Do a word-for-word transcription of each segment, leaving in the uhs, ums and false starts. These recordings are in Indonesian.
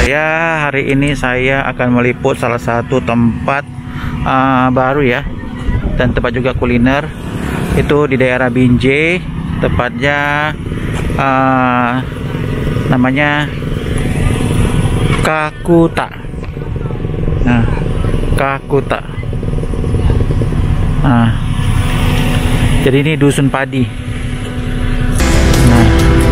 Ya, hari ini saya akan meliput salah satu tempat uh, baru ya, dan tempat juga kuliner. Itu di daerah Binjai, tepatnya uh, namanya Kakuta. Nah, Kakuta. Nah, jadi ini dusun padi. Nah,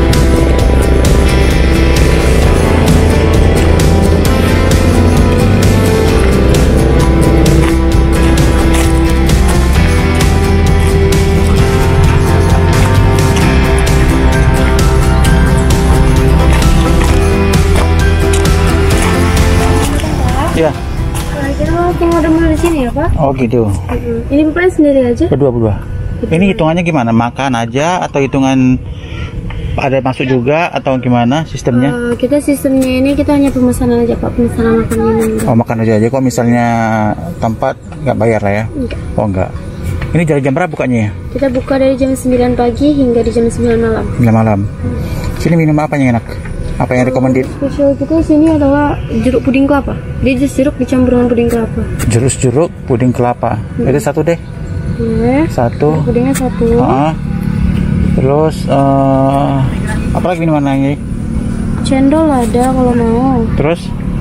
ya. Kalau ada mulai di sini ya Pak? Oh gitu. Mm-hmm. Ini Bapak sendiri aja? Berdua berdua. Ini hitungannya gimana? Makan aja atau hitungan ada masuk juga atau gimana sistemnya? Uh, kita sistemnya ini kita hanya pemesanan aja Pak, pemesanan makan minum. Oh makan aja aja. Kok misalnya tempat nggak bayar lah ya? Enggak. Oh enggak. Ini dari jam berapa bukanya ya? Kita buka dari jam sembilan pagi hingga di jam sembilan malam. sembilan malam. Hmm. Sini minum apa yang enak? Apa yang recommended? Spesial kita di sini adalah jeruk puding kelapa. Dia jus jeruk dicampur dengan puding kelapa. Jus jeruk puding kelapa. Hmm. Itu satu deh. Boleh. Satu. Pudingnya satu. Uh-huh. Terus uh, apa lagi minuman lagi? Cendol ada kalau mau. Terus?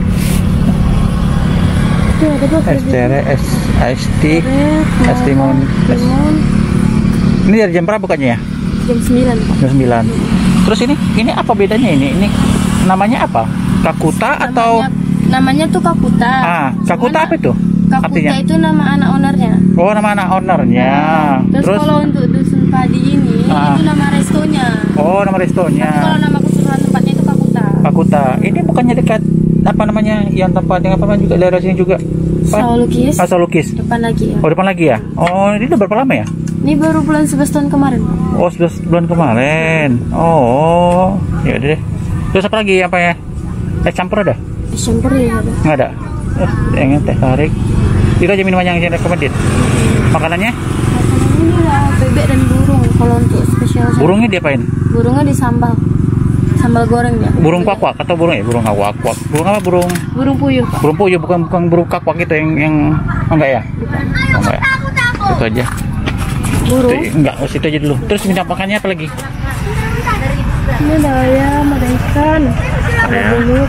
Itu ada apa? Es tere, es ice tea, es limon. Ini dari jam berapa bukannya ya? Jam sembilan Pak. Jam sembilan. Terus ini, ini apa bedanya ini? Ini namanya apa? Kakuta namanya, atau? Namanya tuh Kakuta. Ah, Kakuta apa itu? Kakuta artinya? Itu nama anak ownernya. Oh, nama anak ownernya. Nah, terus, terus kalau untuk dusun padi ini, ah. itu nama restonya. Oh, nama restonya. Tapi kalau nama keseluruhan tempatnya itu Kakuta. Kakuta. Ini bukannya dekat apa namanya? Yang tempat yang apa juga daerah sini juga? Sawalukis. Ah, Sawalukis. Depan lagi ya. Oh, depan lagi ya. Oh, ini udah berapa lama ya? Ini baru bulan sebelas tahun kemarin. Oh, sebelas bulan kemarin. Oh, ya udah deh. Terus apa lagi apa ya? Es campur ada? Es campur ya ada. Nggak ada. Eh, yang teh tarik. Itu aja minuman yang saya recommended. Makanannya? Makanannya ini ada bebek dan burung. Kalau untuk spesial. Burungnya diapain? Burungnya disambal. Sambal goreng ya. Burung kuak-kuak atau burung ya? Burung kuak-kuak. Burung apa? Burung Burung puyuh. Pak. Burung puyuh bukan bukan burung kuak-kuak itu yang yang oh, enggak ya? Bukan. Oh, enggak. Itu aja. Burung? Itu, enggak, situ aja dulu. Terus minta makannya apa lagi? Ini ada ayam, ada ikan, ada bubuk.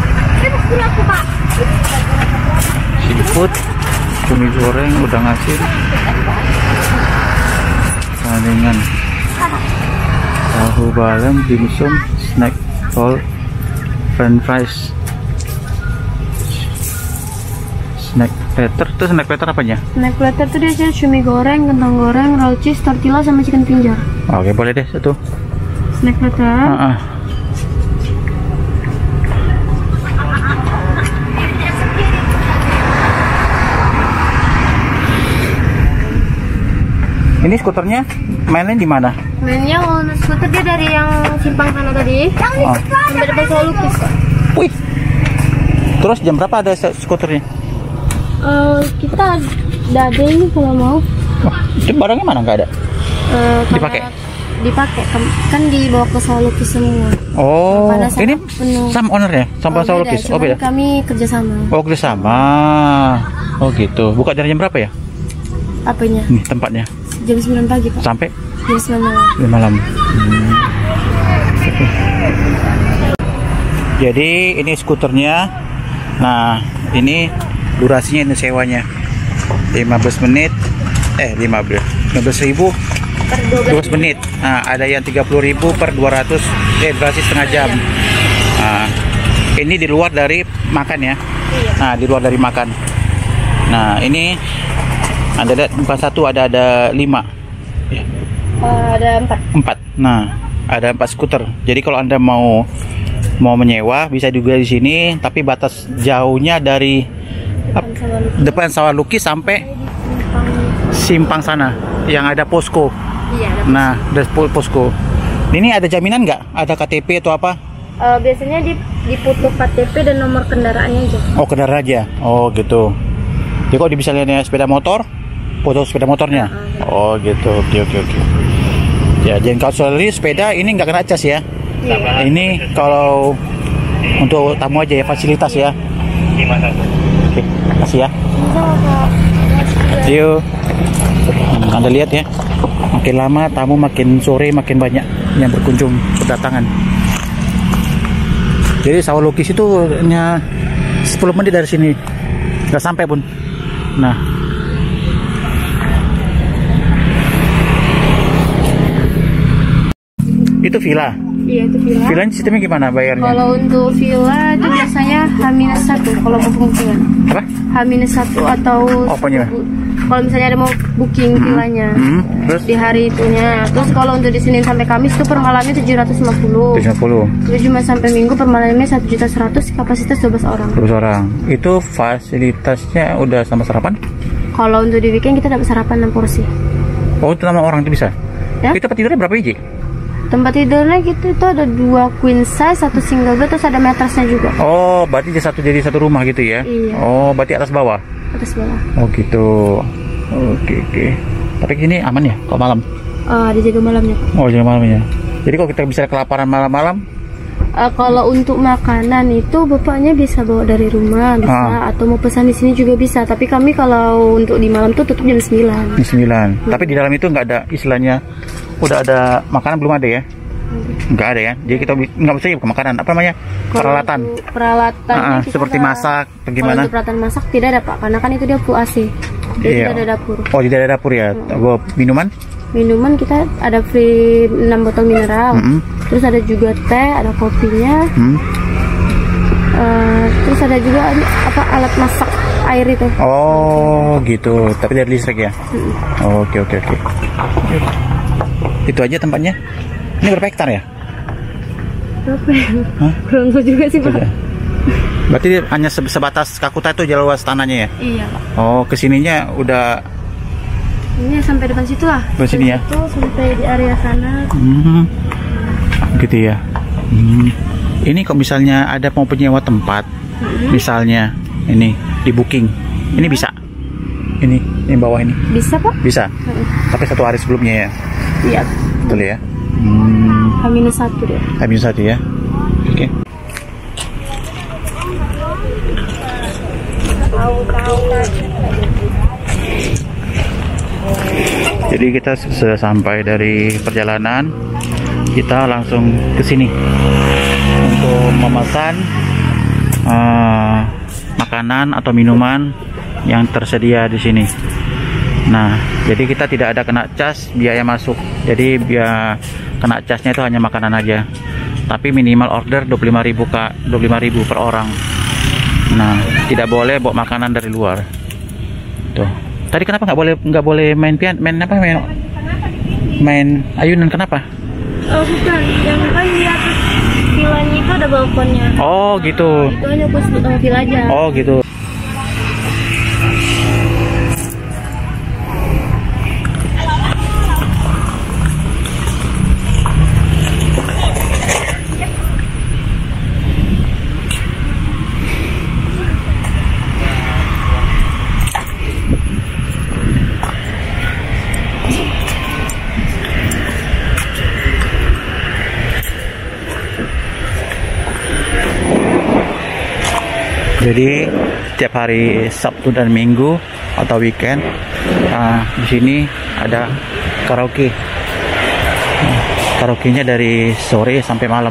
Seafood, cumi goreng, udang asin, saringan, tahu balem, dimsum, snack roll, french fries, snack platter. Itu snack platter apanya? Snack platter tuh dia aja cumi goreng, kentang goreng, raw cheese, tortilla sama chicken pinjar. Oke, boleh deh satu. Snack platter. Uh-uh. Ini skuternya mainnya di mana? Mainnya kalau skuter dia dari yang simpang sana tadi. Oh. Sampai depan Sawalukis. Wih. Terus jam berapa ada skuternya? Uh, kita ada ini kalau mau. Oh, itu barangnya mana nggak ada? Uh, dipakai? Dipakai kan dibawa ke Sawalukis semua. Oh, ini penuh. Sama ownernya, sama oh, Sawalukis. Oh beda. Kami kerjasama. Oh kerjasama. Oh gitu. Buka dari jam berapa ya? Apanya? Nih tempatnya. Jam sembilan pagi Pak. Sampai? Jam sembilan malam. sembilan malam. Hmm. Jadi ini skuternya. Nah ini durasinya ini sewanya lima belas menit. Eh lima belas lima belas ribu dua belas menit. Nah, ada yang tiga puluh ribu per dua ratus, eh durasi setengah jam. Nah, ini di luar dari makan ya. Nah, di luar dari makan. Nah, ini ada ada bukan satu, ada ada lima. Ya. Uh, ada empat. Empat. Nah, ada empat skuter. Jadi kalau Anda mau mau menyewa bisa juga di sini, tapi batas jauhnya dari depan Sawalukis sampai simpang sana yang ada posko. Iya, ada nah, ada posko. Ini ada jaminan nggak? Ada K T P atau apa? Uh, biasanya diputuk K T P dan nomor kendaraannya aja. Oh, kendaraan aja. Oh, gitu. Jadi kalau bisa lihat sepeda motor, foto sepeda motornya. Uh, oh, gitu. Oke, oke, oke. Ya, dan kalau soal sepeda ini nggak kena cas ya. Iya. Ini kalau Untuk tamu aja ya, fasilitas ya. Oke, makasih ya. Yuk. Hmm, Anda lihat ya, makin lama tamu makin sore makin banyak yang berkunjung berdatangan. Jadi sawah lukis itu hanya sepuluh menit dari sini, nggak sampai pun. Nah, itu villa. Iya, itu villa. Villanya sistemnya gimana bayarnya? Kalau untuk villa itu biasanya H minus satu kalau mau booking. Apa? H minus satu atau Oh, apanya? kalau misalnya ada mau booking Hmm. villanya Hmm. Terus di hari itunya. Terus kalau untuk di Senin sampai Kamis itu per malamnya tujuh ratus lima puluh. tujuh puluh. Terus Jumat sampai Minggu per malamnya satu juta seratus, kapasitas dua belas orang. Terus orang. Itu fasilitasnya udah sama sarapan? Kalau untuk di weekend kita dapat sarapan enam porsi. Oh, itu sama orang itu bisa. Ya? Itu tempat tidurnya berapa biji? Tempat tidurnya gitu itu ada dua queen size, satu single bed, terus ada matrasnya juga. Oh, berarti jadi satu jadi satu rumah gitu ya? Iya. Oh, berarti atas bawah. Atas bawah. Oh gitu. Oke oke. Tapi ini aman ya kalau malam? Uh, ada jaga malamnya. Oh jaga malamnya. Jadi kalau kita bisa kelaparan malam-malam? Uh, kalau untuk makanan itu bapaknya bisa bawa dari rumah bisa, Ah. atau mau pesan di sini juga bisa. Tapi kami kalau untuk di malam tuh tutup jam sembilan. Jam sembilan. Hmm. Tapi di dalam itu nggak ada istilahnya udah ada makanan belum ada ya? Nggak ada ya. Jadi kita bi- nggak bisa ya bukan makanan. Apa namanya? Kalau Peralatan. untuk peralatan Ah, ah, kita seperti ada- masak, Kalau bagaimana? untuk peralatan masak tidak ada Pak, karena kan itu dia full A C. Jadi Iya. tidak ada dapur. Oh tidak ada dapur ya. Hmm. Minuman? Minuman kita ada free enam botol mineral. Mm-mm. Terus ada juga teh, ada kopinya. Hmm. Uh, terus ada juga apa alat masak air itu. Oh gitu. Tapi dari listrik ya? Oh, oke oke oke. Itu aja tempatnya. Ini berapa hektar ya? Berapa ya? Hah? Kurang tahu juga sih Pak. Tidak. Berarti hanya se- sebatas Kakuta itu jalan luas tanahnya ya? Iya Pak. Oh, kesininya udah Ini sampai depan situ lah. Depan sini ya? Itu sampai di area sana. hmm, gitu ya. Hmm. Ini kok misalnya ada mau penyewa tempat, Hmm. misalnya ini di booking, ini bisa? Ini, ini bawah ini Bisa Pak? bisa. Hmm. Tapi satu hari sebelumnya ya, Iya. betul ya? Hmm, H minus satu deh. habis satu ya. Oke. Jadi kita sudah sampai dari perjalanan, kita langsung ke sini untuk memesan uh, makanan atau minuman yang tersedia di sini. Nah, jadi kita tidak ada kena cas biaya masuk. Jadi biaya kena casnya itu hanya makanan aja. Tapi minimal order dua puluh lima ribu Kak, dua puluh lima ribu per orang. Nah, tidak boleh bawa makanan dari luar. Tuh. Tadi kenapa nggak boleh nggak boleh main pian main apa main main ayunan kenapa? Oh bukan, yang kan di atas villanya itu ada balkonnya. Oh gitu. Itu hanya khusus untuk villa aja. Oh gitu. Jadi setiap hari Sabtu dan Minggu atau weekend uh, di sini ada karaoke. Uh, karaoke-nya dari sore sampai malam.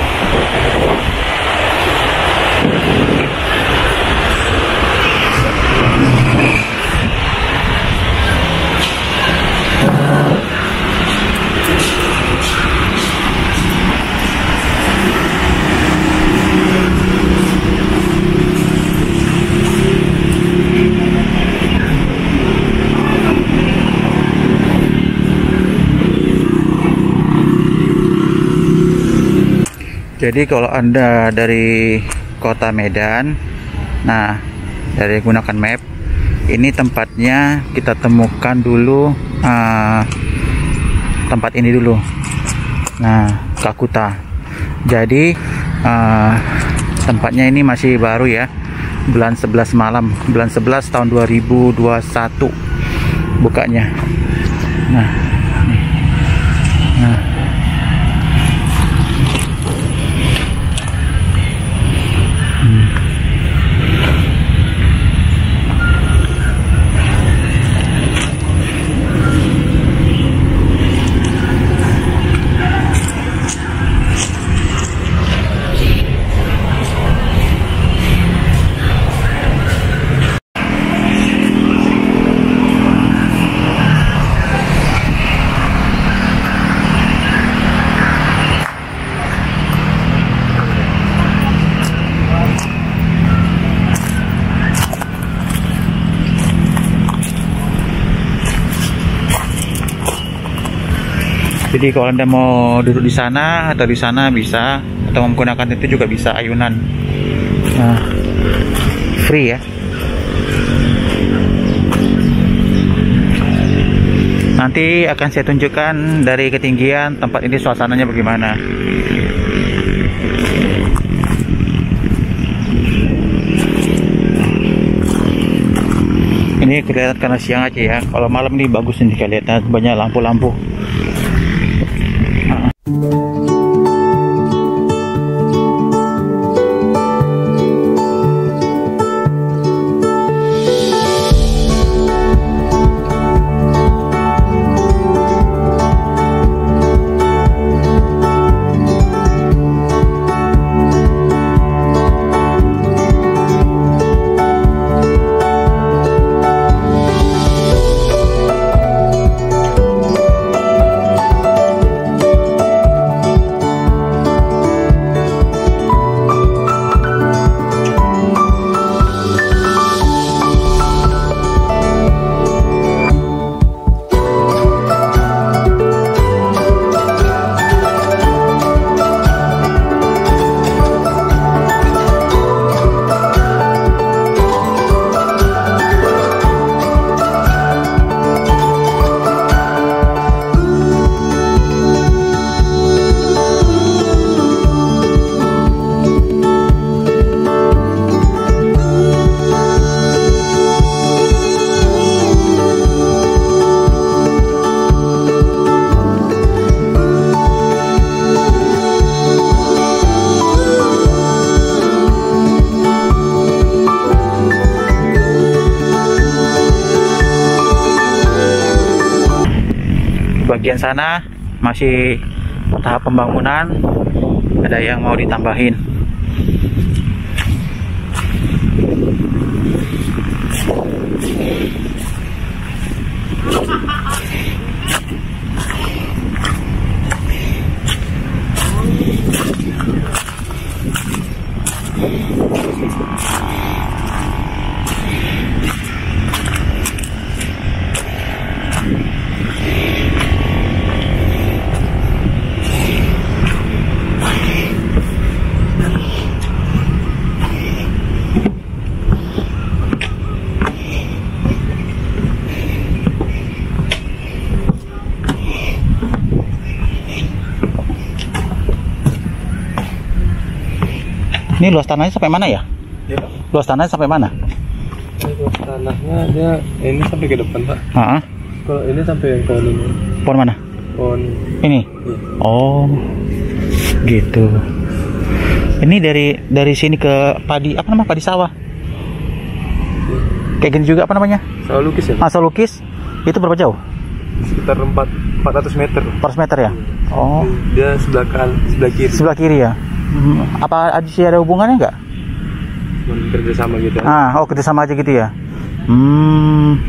Jadi kalau Anda dari kota Medan, nah dari gunakan map, ini tempatnya kita temukan dulu uh, tempat ini dulu. Nah, Kakuta. Jadi uh, tempatnya ini masih baru ya, bulan sebelas malam, bulan sebelas tahun dua ribu dua puluh satu bukanya. Nah, nah. Jadi kalau Anda mau duduk di sana atau di sana bisa, atau menggunakan itu juga bisa ayunan. Nah, free ya. Nanti akan saya tunjukkan dari ketinggian tempat ini suasananya bagaimana. Ini kelihatan karena siang aja ya. Kalau malam ini bagus nih kelihatan banyak lampu-lampu. Bagian sana masih tahap pembangunan, ada yang mau ditambahin. Ini luas tanahnya sampai mana ya? Ya, Pak. Luas tanahnya sampai mana? Luas tanahnya dia ini sampai ke depan, Pak. Heeh. Kalau ini sampai yang pohon ini. Pohon mana? Pohon ini. Ya. Oh, gitu. Ini dari dari sini ke padi apa namanya? Padi sawah. Ya. Kayak gini juga apa namanya? Sawah lukis ya? Ah, sawah lukis. Itu berapa jauh? Sekitar empat ratus meter. empat ratus meter ya? Oh. Dia sebelah kan, sebelah kiri. Sebelah kiri ya. Hmm, apa sih ada hubungannya nggak? Kerja sama gitu. Ah, oh kerja sama aja gitu ya. Hmm.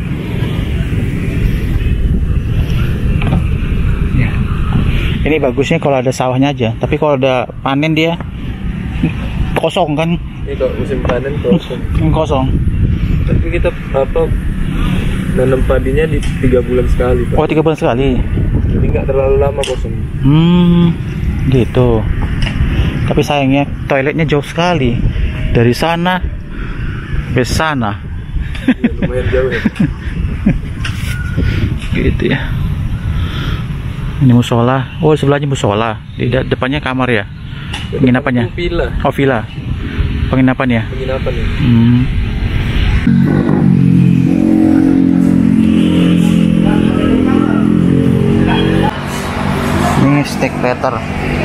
Ya. Ini bagusnya kalau ada sawahnya aja. Tapi kalau ada panen dia kosong kan? Ini kalau musim panen kosong. Kosong. Tapi kita apa nanam padinya di tiga bulan sekali, Pak. Oh, tiga bulan sekali. Jadi nggak terlalu lama kosong. Hmm, gitu. Tapi sayangnya toiletnya jauh sekali dari sana ke sana. Iya, lumayan jauh ya. Gitu ya. Ini musola. Oh, sebelahnya musola. Di depannya kamar ya. Penginapannya. Villa. Oh, villa. Penginapan ya. Penginapan ya. Hmm. Ini steak platter.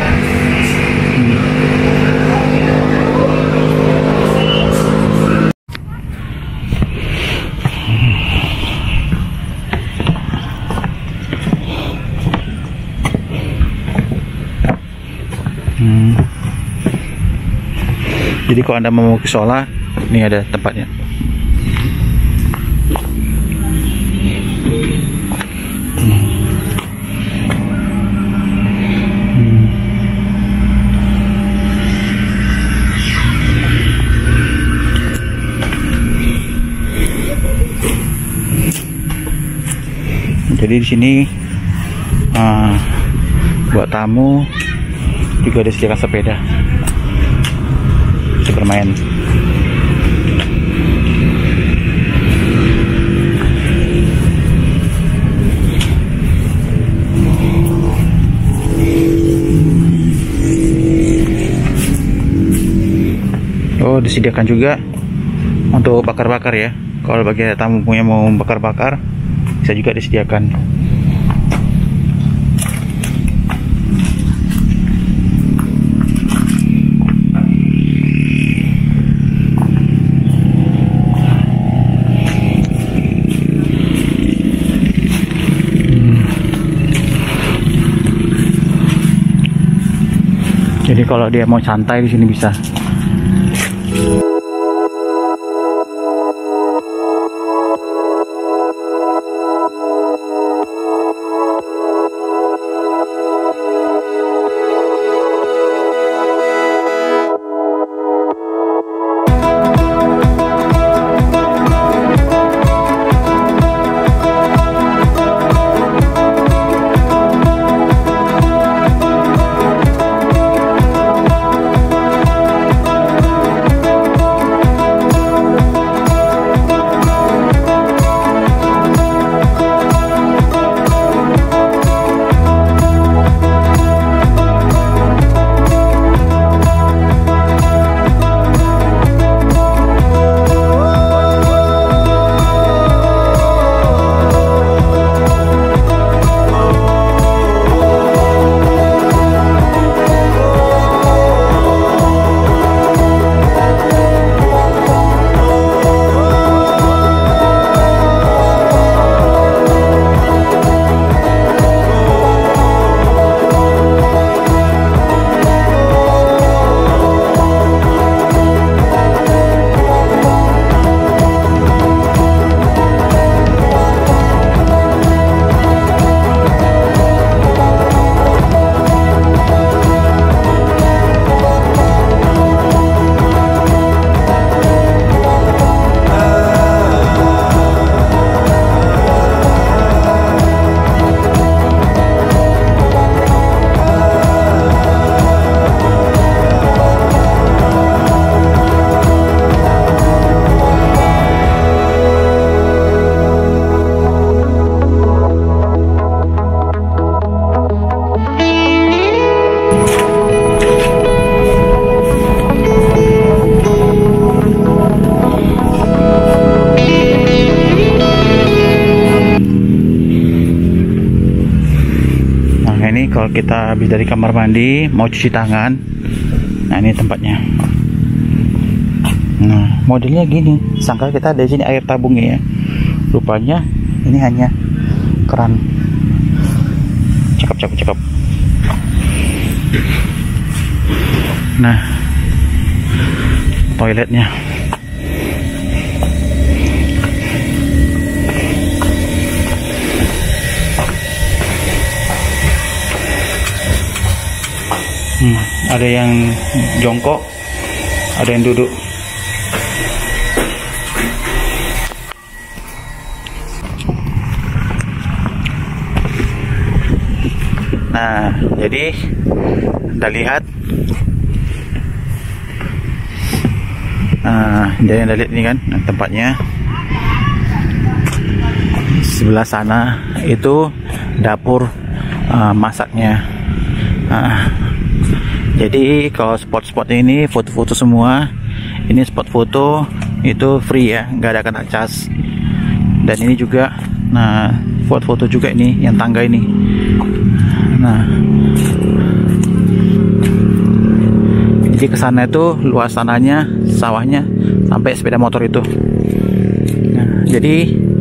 Hmm. Jadi kalau Anda mau ke Sola, ini ada tempatnya. Hmm. Hmm. Jadi di sini uh, buat tamu, juga disediakan sepeda untuk bermain. Oh, disediakan juga untuk bakar-bakar ya. Kalau bagi tamu punya mau bakar-bakar, bisa juga disediakan. Jadi kalau dia mau santai di sini bisa. Kalau kita habis dari kamar mandi mau cuci tangan, nah ini tempatnya. Nah modelnya gini, sangka kita ada di sini air tabungnya ya, rupanya ini hanya keran. Cakep cakep cakep. Nah toiletnya. Hmm, ada yang jongkok, ada yang duduk. Nah, jadi Anda lihat, nah, jadi Anda lihat ini kan tempatnya. Sebelah sana itu dapur uh, masaknya. Nah, jadi kalau spot-spot ini foto-foto semua, ini spot foto itu free ya, nggak ada kena cas. Dan ini juga, nah foto-foto juga ini yang tangga ini. Nah, jadi kesana itu luas tanahnya, sawahnya sampai sepeda motor itu. Nah, jadi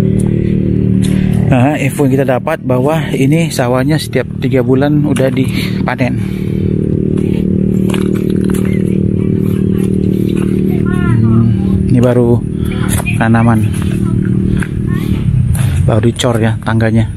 nah, info yang kita dapat bahwa ini sawahnya setiap tiga bulan udah dipanen. Ini baru tanaman, baru dicor ya tangganya.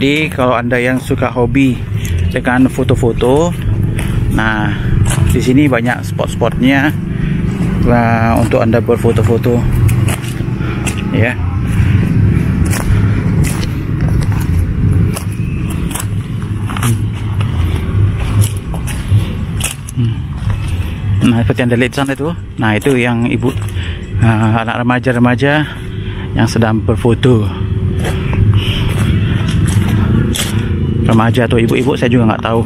Jadi kalau Anda yang suka hobi dengan foto-foto, nah di sini banyak spot-spotnya nah, untuk Anda berfoto-foto ya. Nah seperti yang Anda lihat sana itu, nah itu yang ibu uh, anak remaja-remaja yang sedang berfoto. Remaja atau ibu-ibu saya juga nggak tahu.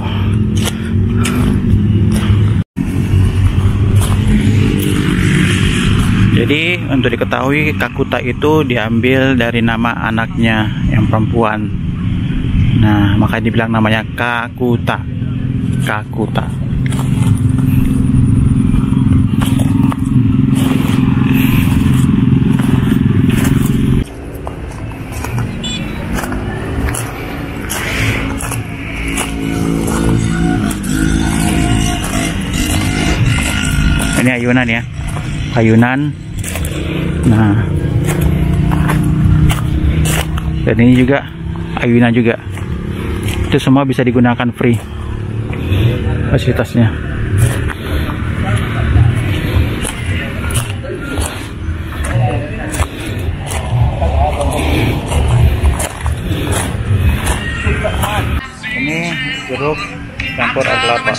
Jadi untuk diketahui, Kakuta itu diambil dari nama anaknya yang perempuan. Nah makanya dibilang namanya Kakuta. Kakuta. Ini ayunan ya, ayunan. Nah, dan ini juga ayunan juga. Itu semua bisa digunakan free fasilitasnya. Ini jeruk campur air kelapa.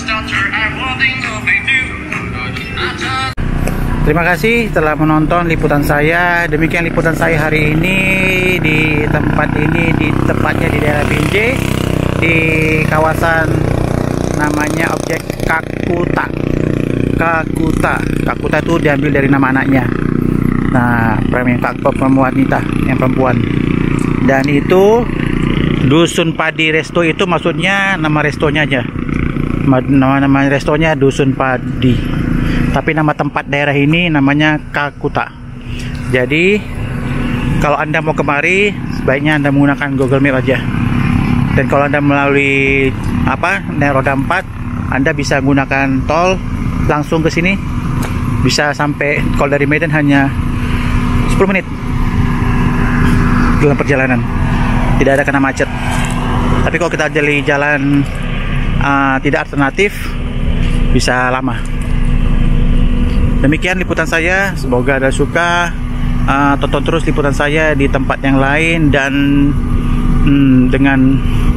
Terima kasih telah menonton liputan saya. Demikian liputan saya hari ini di tempat ini, di tepatnya di daerah Binjai, di kawasan namanya objek Kakuta. Kakuta. Kakuta itu diambil dari nama anaknya. Nah, perempuan wanita yang perempuan. Dan itu Dusun Padi Resto itu maksudnya nama restonya aja. Nama-nama restonya Dusun Padi. Tapi nama tempat daerah ini namanya Kakuta. Jadi kalau Anda mau kemari, sebaiknya Anda menggunakan Google Map aja. Dan kalau Anda melalui apa naik roda empat, Anda bisa gunakan tol langsung ke sini. Bisa sampai, kalau dari Medan hanya sepuluh menit dalam perjalanan. Tidak ada kena macet. Tapi kalau kita jeli jalan uh, tidak alternatif, bisa lama. Demikian liputan saya, semoga Anda suka. Uh, tonton terus liputan saya di tempat yang lain dan hmm, dengan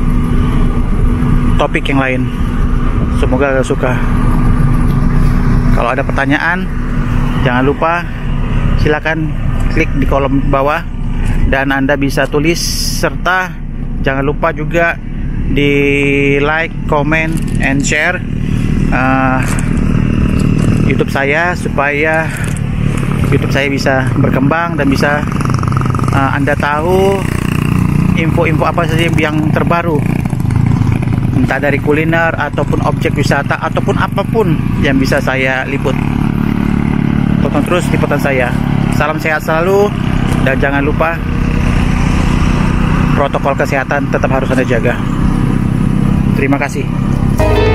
topik yang lain. Semoga Anda suka. Kalau ada pertanyaan, jangan lupa silakan klik di kolom bawah dan Anda bisa tulis, serta jangan lupa juga di like, comment, and share uh, YouTube saya supaya YouTube saya bisa berkembang dan bisa uh, Anda tahu info-info apa saja yang terbaru, entah dari kuliner ataupun objek wisata ataupun apapun yang bisa saya liput. Tonton terus liputan saya. Salam sehat selalu dan jangan lupa protokol kesehatan tetap harus Anda jaga. Terima kasih.